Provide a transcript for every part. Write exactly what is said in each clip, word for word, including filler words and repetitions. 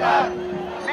libertad. Sí.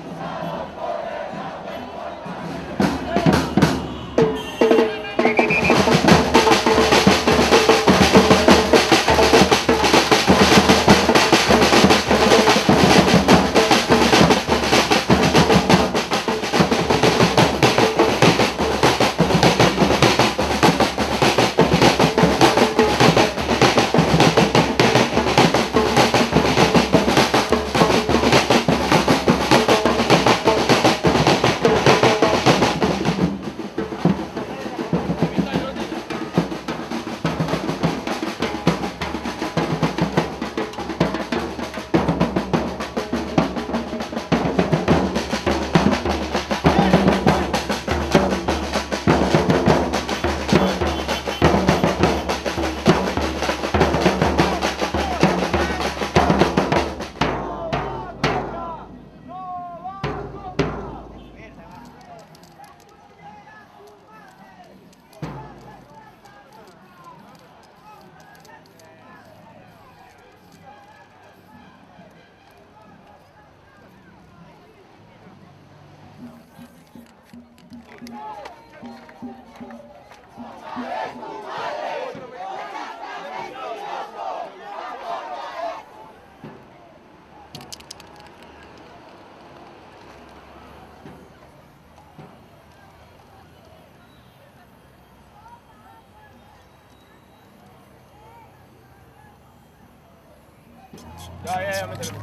Ya, ya, ya, métele.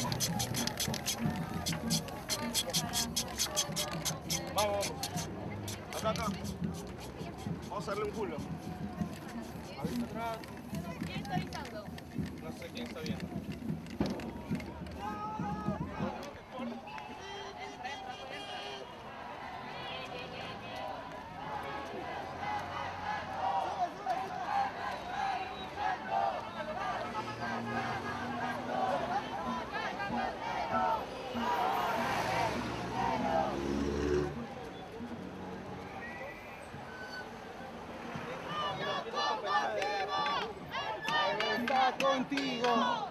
Vamos, vamos. Acá, acá. Vamos a darle un culo. Avisa atrás. ¿Quién está avisando? No sé quién está viendo. Contigo.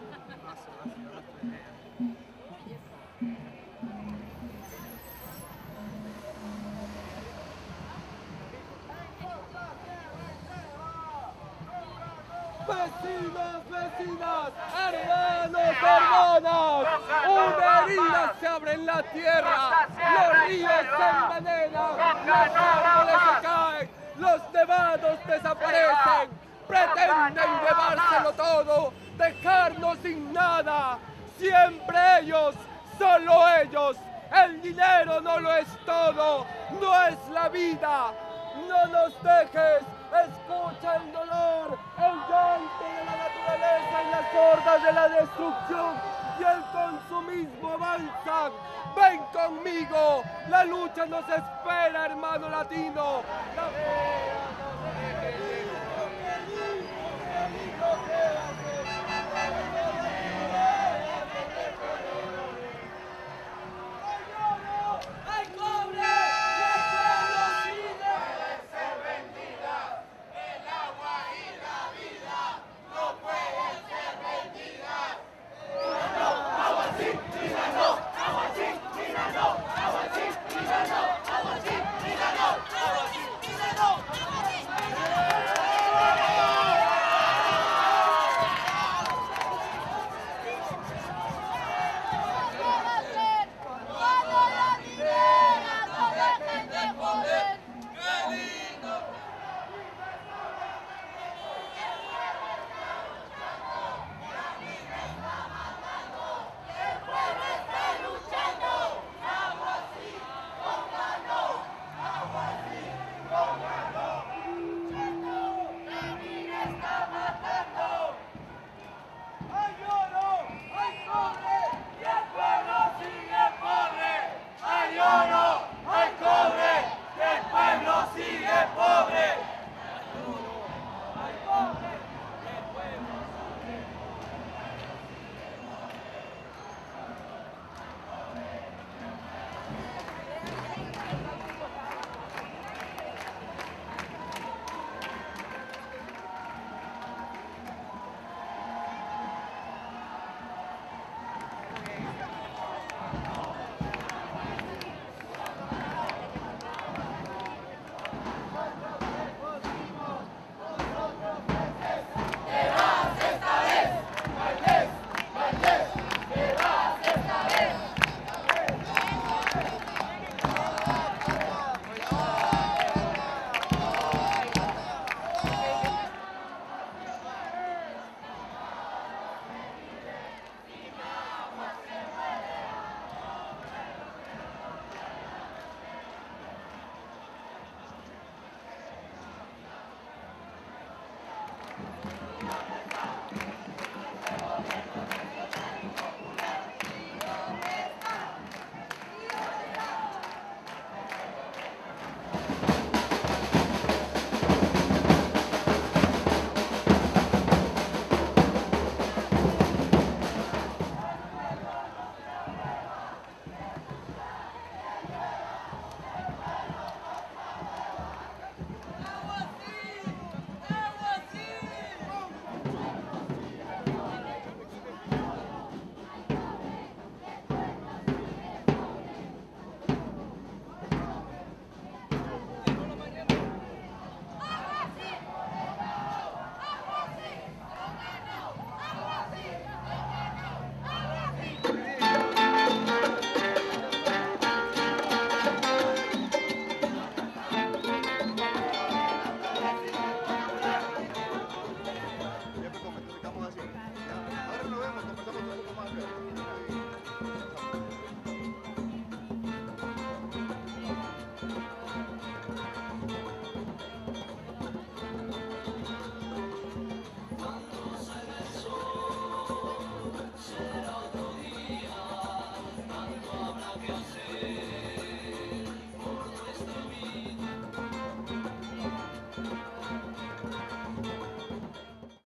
Vecinos, vecinas, hermanos, hermanas, una herida se abre en la tierra, los ríos se envenenan, los árboles se caen, los nevados desaparecen. Pretenden llevárselo todo, dejarnos sin nada. Siempre ellos, solo ellos. El dinero no lo es todo, no es la vida. No nos dejes, escucha el dolor, el llanto de la naturaleza en las hordas de la destrucción y el consumismo avanzan. Ven conmigo, la lucha nos espera, hermano latino. La vida nos dejes.